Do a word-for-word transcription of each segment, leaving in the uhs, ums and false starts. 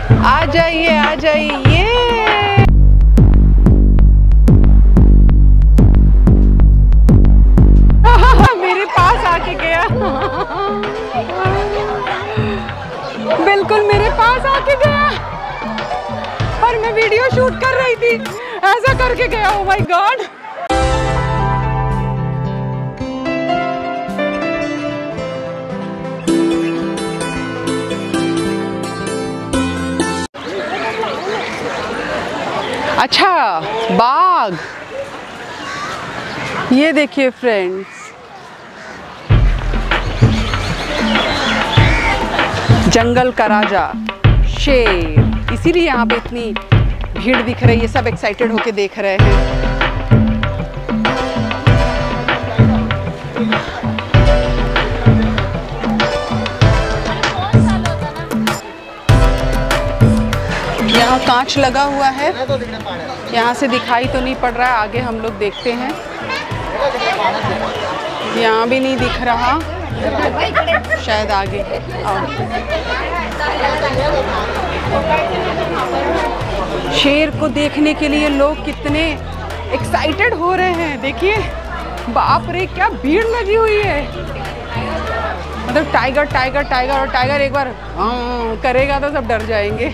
आ जाइए आ जाइए। मेरे पास आके गया। बिल्कुल मेरे पास आके गया और मैं वीडियो शूट कर रही थी, ऐसा करके गया। Oh my God. अच्छा, बाघ। ये देखिए फ्रेंड्स, जंगल का राजा शेर। इसीलिए यहाँ पे इतनी भीड़ दिख रही है, सब एक्साइटेड होके देख रहे हैं। यहाँ कांच लगा हुआ है, यहाँ से दिखाई तो नहीं पड़ रहा है, आगे हम लोग देखते हैं। यहाँ भी नहीं दिख रहा, शायद आगे। शेर को देखने के लिए लोग कितने एक्साइटेड हो रहे हैं, देखिए। बाप रे, क्या भीड़ लगी हुई है। मतलब टाइगर टाइगर टाइगर और टाइगर एक बार हाँ करेगा तो सब डर जाएंगे।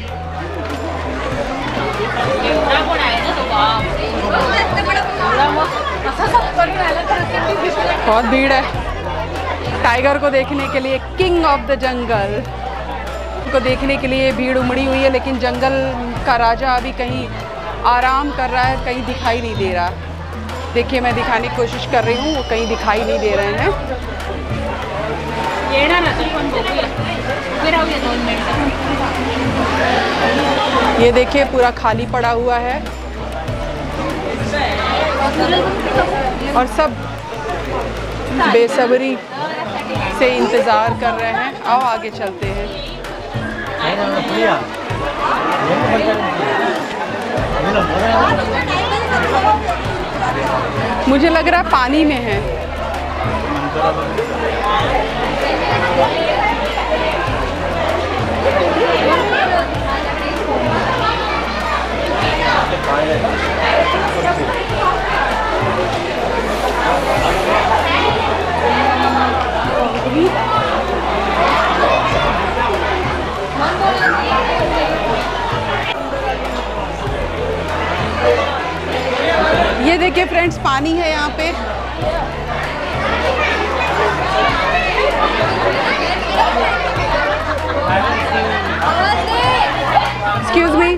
बहुत भीड़ है। टाइगर को देखने के लिए, किंग ऑफ द जंगल को देखने के लिए भीड़ उमड़ी हुई है, लेकिन जंगल का राजा अभी कहीं आराम कर रहा है, कहीं दिखाई नहीं दे रहा। देखिए, मैं दिखाने की कोशिश कर रही हूँ, वो कहीं दिखाई नहीं दे रहे हैं। ये देखिए, पूरा खाली पड़ा हुआ है और सब बेसब्री से इंतज़ार कर रहे हैं। आओ आगे चलते हैं। मुझे लग रहा है पानी में है। ये देखिए फ्रेंड्स, पानी है यहाँ पे। Excuse me.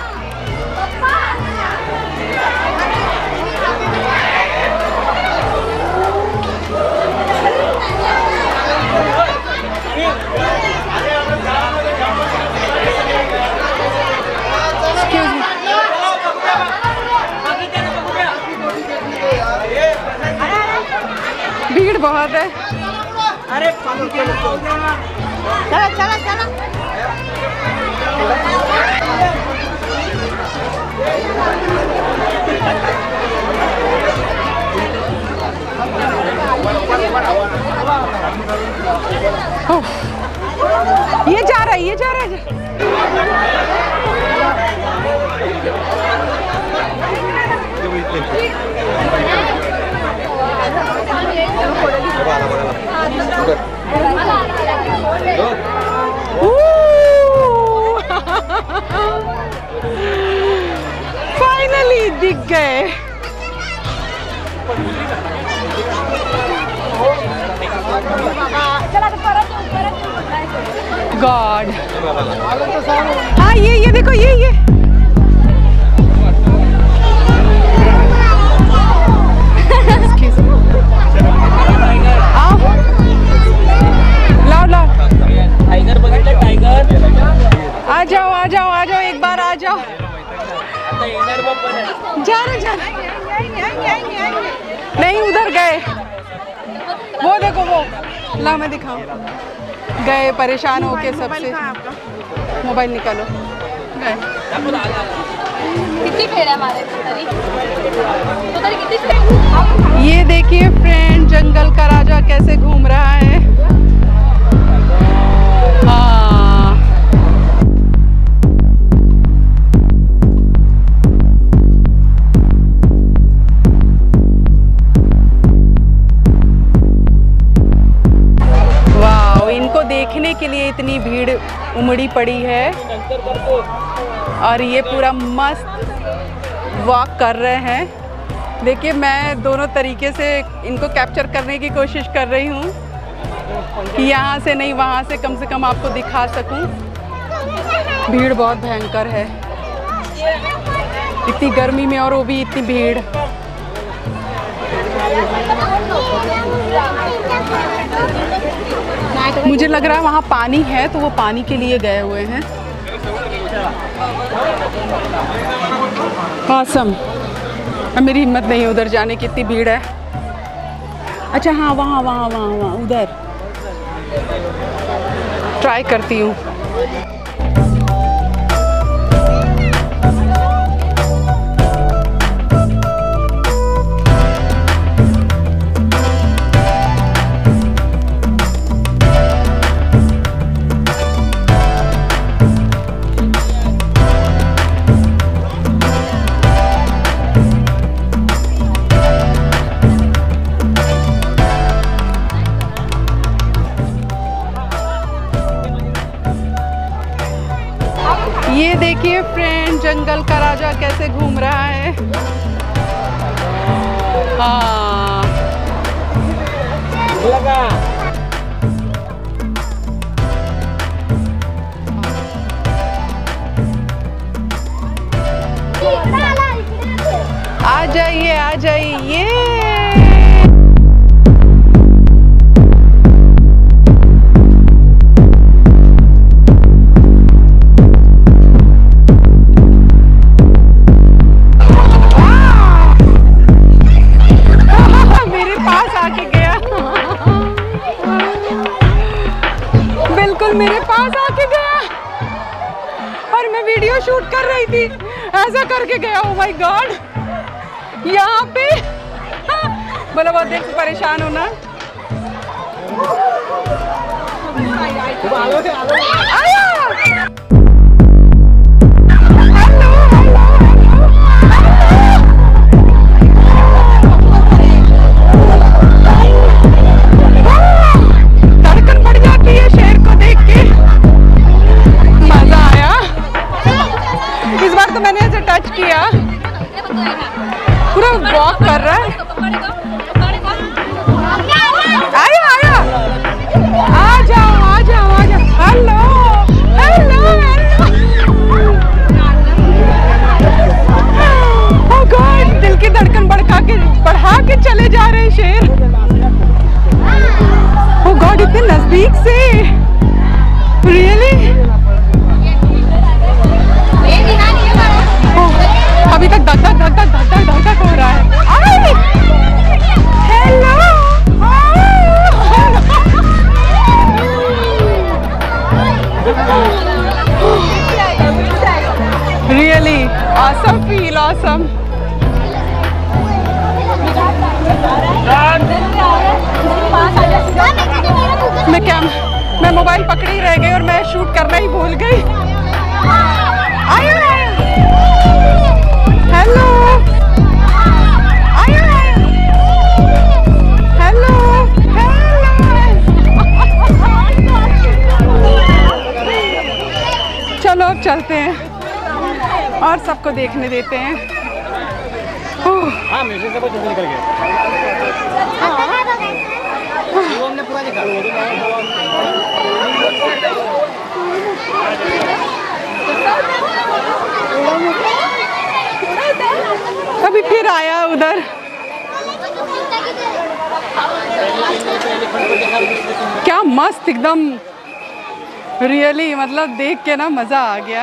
भीड़ बहुत है। अरे चला चला चला। ये जा रहा है, ये जा रहा है। फाइनली दिख गए। गॉड। हाँ, ये ये देखो, ये ये लाओ लाओ। टाइगर बघितलं, टाइगर। आ जाओ आ जाओ आ जाओ, एक बार आ जाओ। जा रहे जा नहीं, उधर गए। वो देखो, वो ला मैं दिखाऊं। गए परेशान होके सबसे। मोबाइल निकालो। गए। कितनी फेर है हमारे तो तरी कितनी फेर। ये देखिए फ्रेंड, जंगल का राजा कैसे घूम रहा है। हाँ, भीड़ उमड़ी पड़ी है और ये पूरा मस्त वॉक कर रहे हैं। देखिए मैं दोनों तरीके से इनको कैप्चर करने की कोशिश कर रही हूँ कि यहाँ से नहीं वहाँ से कम से कम आपको दिखा सकूँ। भीड़ बहुत भयंकर है, इतनी गर्मी में और वो भी इतनी भीड़। मुझे लग रहा है वहाँ पानी है तो वो पानी के लिए गए हुए हैं। ऑसम। अब मेरी हिम्मत नहीं है उधर जाने की, इतनी भीड़ है। अच्छा हाँ वहाँ वहाँ वहाँ वहाँ उधर ट्राई करती हूँ। ये देखिए फ्रेंड, जंगल का राजा कैसे घूम रहा है। हाँ लगा। आ जाइए आ जाइए। मेरे पास आके गया और मैं वीडियो शूट कर रही थी, ऐसा करके गया। ओ माय गॉड, यहाँ पे बोला बहुत देख परेशान होना। आया किया, पूरा वॉक कर रहा है। आया आया, आ जाओ आ जाओ आ जाओ। Hello hello hello. Oh God, दिल की धड़कन बढ़ा के बढ़ा के चले जा रहे हैं शेर। ओह गॉड, इतने नजदीक से। रियली अभी तक धक धक धक धक धक धक धक धक हो रहा है। Hello really awesome feel, awesome. मैं क्या मैं मोबाइल पकड़ी रह गई और मैं शूट करना ही भूल गई। आया हेलो आया हेलो हेलो। चलो अब चलते हैं और सबको देखने देते हैं। हाँ म्यूजिक से जल्दी निकल गया। हमने पूरा दिखा। अभी फिर आया उधर। क्या मस्त एकदम, रियली मतलब देख के ना मजा आ गया।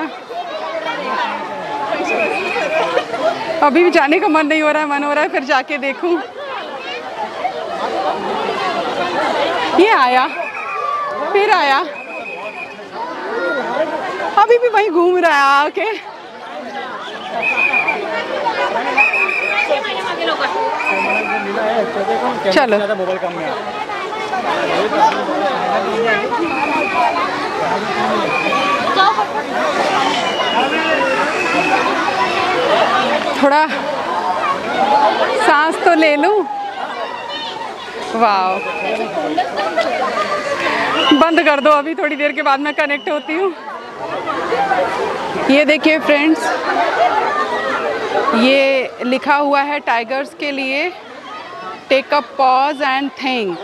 अभी भी जाने का मन नहीं हो रहा है, मन हो रहा है फिर जाके देखूं। ये आया फिर आया, अभी भी वहीं घूम रहा है आके। चलो मोबाइल काम में थोड़ा सांस तो ले लूं। वाह, बंद कर दो, अभी थोड़ी देर के बाद मैं कनेक्ट होती हूँ। ये देखिए फ्रेंड्स, ये लिखा हुआ है टाइगर्स के लिए, take a pause and think.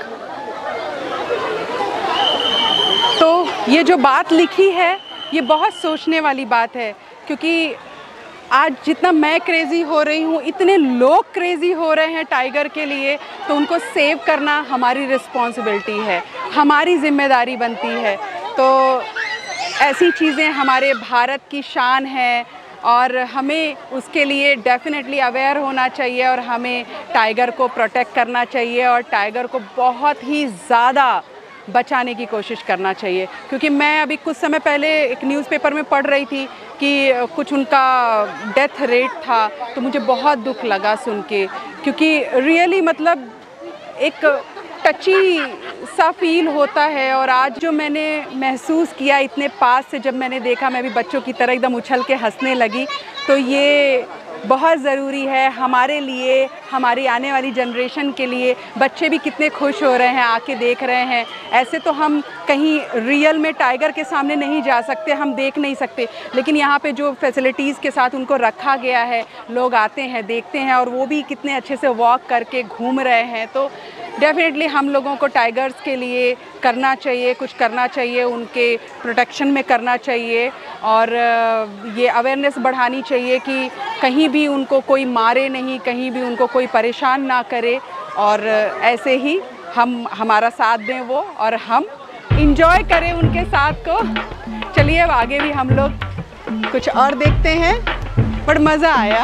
तो ये जो बात लिखी है ये बहुत सोचने वाली बात है, क्योंकि आज जितना मैं क्रेज़ी हो रही हूँ, इतने लोग क्रेज़ी हो रहे हैं टाइगर के लिए, तो उनको सेव करना हमारी रिस्पॉन्सिबिलिटी है, हमारी जिम्मेदारी बनती है। तो ऐसी चीज़ें हमारे भारत की शान है और हमें उसके लिए डेफिनेटली अवेयर होना चाहिए और हमें टाइगर को प्रोटेक्ट करना चाहिए और टाइगर को बहुत ही ज़्यादा बचाने की कोशिश करना चाहिए। क्योंकि मैं अभी कुछ समय पहले एक न्यूज़पेपर में पढ़ रही थी कि कुछ उनका डेथ रेट था, तो मुझे बहुत दुख लगा सुन के, क्योंकि रियली मतलब एक टची सा फील होता है। और आज जो मैंने महसूस किया इतने पास से, जब मैंने देखा, मैं भी बच्चों की तरह एकदम उछल के हंसने लगी। तो ये बहुत ज़रूरी है हमारे लिए, हमारी आने वाली जनरेशन के लिए। बच्चे भी कितने खुश हो रहे हैं, आके देख रहे हैं। ऐसे तो हम कहीं रियल में टाइगर के सामने नहीं जा सकते, हम देख नहीं सकते, लेकिन यहाँ पे जो फैसिलिटीज़ के साथ उनको रखा गया है, लोग आते हैं, देखते हैं, और वो भी कितने अच्छे से वॉक करके घूम रहे हैं। तो डेफिनेटली हम लोगों को टाइगर्स के लिए करना चाहिए, कुछ करना चाहिए, उनके प्रोटेक्शन में करना चाहिए, और ये अवेयरनेस बढ़ानी चाहिए कि कहीं भी उनको कोई मारे नहीं, कहीं भी उनको कोई परेशान ना करे, और ऐसे ही हम हमारा साथ दें वो, और हम इंजॉय करें उनके साथ को। चलिए अब आगे भी हम लोग कुछ और देखते हैं, बड़ा मज़ा आया।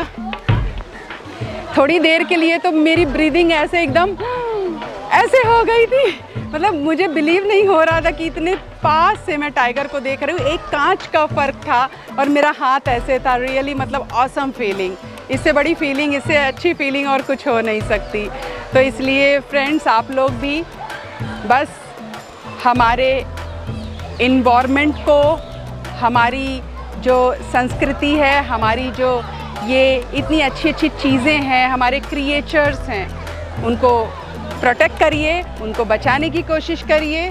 थोड़ी देर के लिए तो मेरी ब्रीदिंग ऐसे एकदम ऐसे हो गई थी, मतलब मुझे बिलीव नहीं हो रहा था कि इतने पास से मैं टाइगर को देख रही हूँ। एक कांच का फ़र्क था और मेरा हाथ ऐसे था। रियली मतलब ऑसम फीलिंग, इससे बड़ी फीलिंग, इससे अच्छी फीलिंग और कुछ हो नहीं सकती। तो इसलिए फ्रेंड्स, आप लोग भी बस हमारे इन्वायरमेंट को, हमारी जो संस्कृति है, हमारी जो ये इतनी अच्छी अच्छी चीज़ें हैं, हमारे क्रिएचर्स हैं, उनको प्रोटेक्ट करिए, उनको बचाने की कोशिश करिए,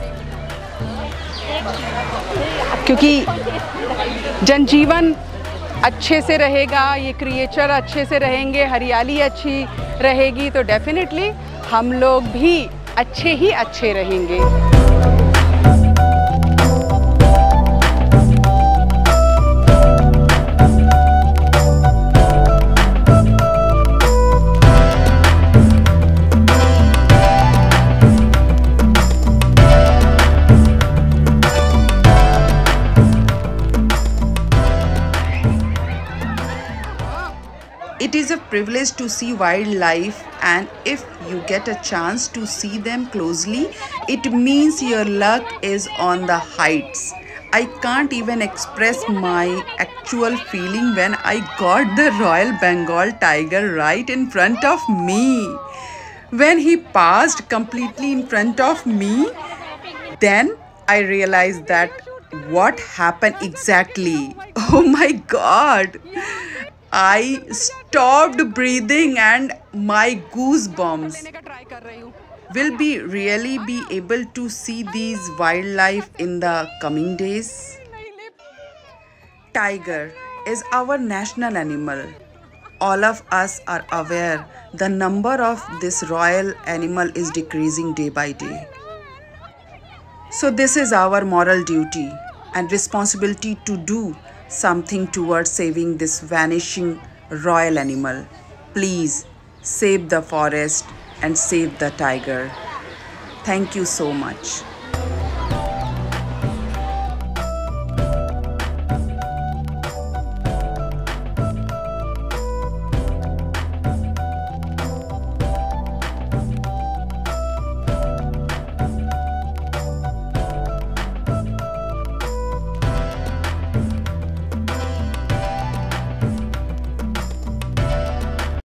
क्योंकि जनजीवन अच्छे से रहेगा, ये क्रिएचर अच्छे से रहेंगे, हरियाली अच्छी रहेगी, तो डेफिनेटली हम लोग भी अच्छे ही अच्छे रहेंगे। It is a privilege to see wildlife, and if you get a chance to see them closely, it means your luck is on the heights. I can't even express my actual feeling when I got the Royal Bengal tiger right in front of me. When he passed completely in front of me, then I realized that what happened exactly. Oh my God! I stopped breathing and my goosebumps. Will we really be able to see these wildlife in the coming days? Tiger is our national animal. All of us are aware the number of this royal animal is decreasing day by day. So this is our moral duty and responsibility to do something towards saving this vanishing royal animal. Please save the forest and save the tiger. Thank you so much.